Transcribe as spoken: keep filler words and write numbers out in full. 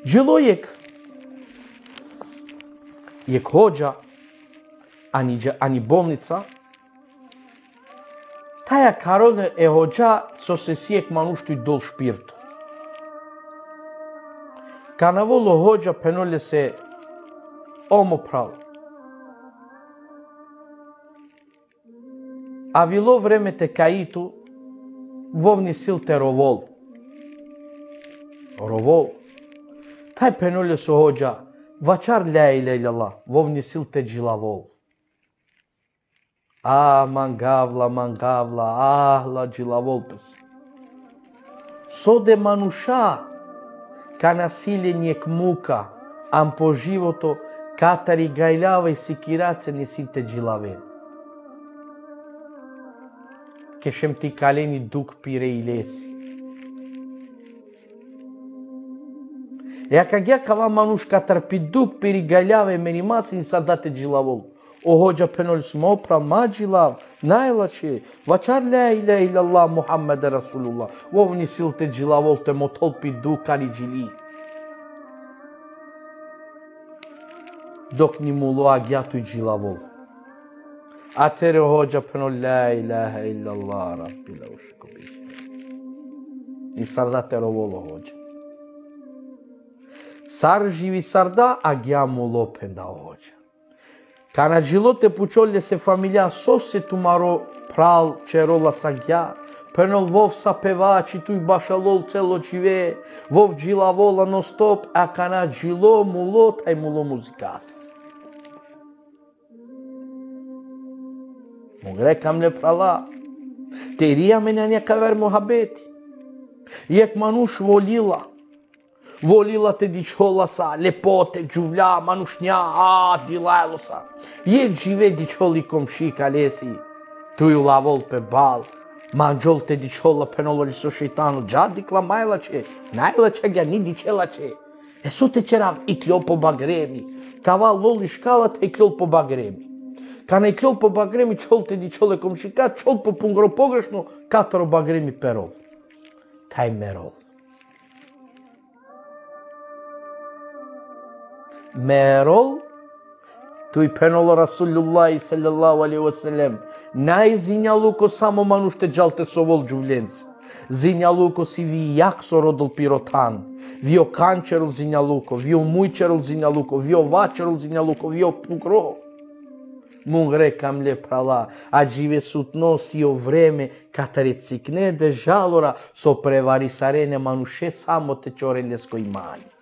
Žilo jek, jek hođa, ani, ani bolnica, taja karone e hođa co se sjek manuštui dol špirtu. Kana volo hođa penole se omo pravo. A vilo vreme te kaitu, vovni sil te rovol. Rovol. Taj penole se hođa, vačar la ilaha illallah, vovni sil te džilavol. Ah, mangavla, mangavla, ah, la džilavol pes. So de manuša, ka nasilje njek muka, am po životo, katari gajljava i sikirace nesite džilaven. Kešem ti kaleni duk pire ilesi. E akagja kava manuš katar pi duk piri gajljave meni masin sadate džilavol. O hođa penol smo opral ma džilav, najlače, vačar la ilaha illallah Muhammed Rasulullah. Vovni sil te džilavol te motol pi dukani džili. Dok ni mulo agjatu džilavol. A tere hođa penol la ilaha illallah Rabbi la uško biše. I sarda te rovolo hođa. Sar živi sarda, agja mulo penda hođa. Kana živote pučolje se familija sose tumaro pral čerola sagja, penol vov sa pevači tu i bašalol celo čive, vov džila vola non stop, a kana džilo mulo, taj mulo muzikas. Mogre kam le prala, teria mene neka ver mohabeti. Jek manuš volila, volila te dičola sa, lepote, džuvlja, manušnja, a, dilajlo sa. Jek žive dičoli komši kalesi, tu ju lavol pe bal, manđol te dičola penolori so šeitanu, džadikla majlače, najlače ga ni dičelače. E su te čerav i kljol po bagremi, kava loli škala te kljol po bagremi. Kana i kljol po bagremi, čol te dičole komši, ka čol po pungro pogrešno, kataro bagremi perol. Taj merol. Merol, tu i penolo Rasulullah sallallahu alaihi wa sallam, naj zinjaluko samo manušte džalte sovol džuvljenci. Zinjaluko si vi jak so rodol pirotan, vio kančerul zinjaluko, vio mujčerul zinjaluko, vio vačerul zinjaluko, vio pugro. Mungre kam le prala, a žive sutno si o vreme, katare cikne de žalora, so prevari sarene manuše samo te čoreljesko imanje.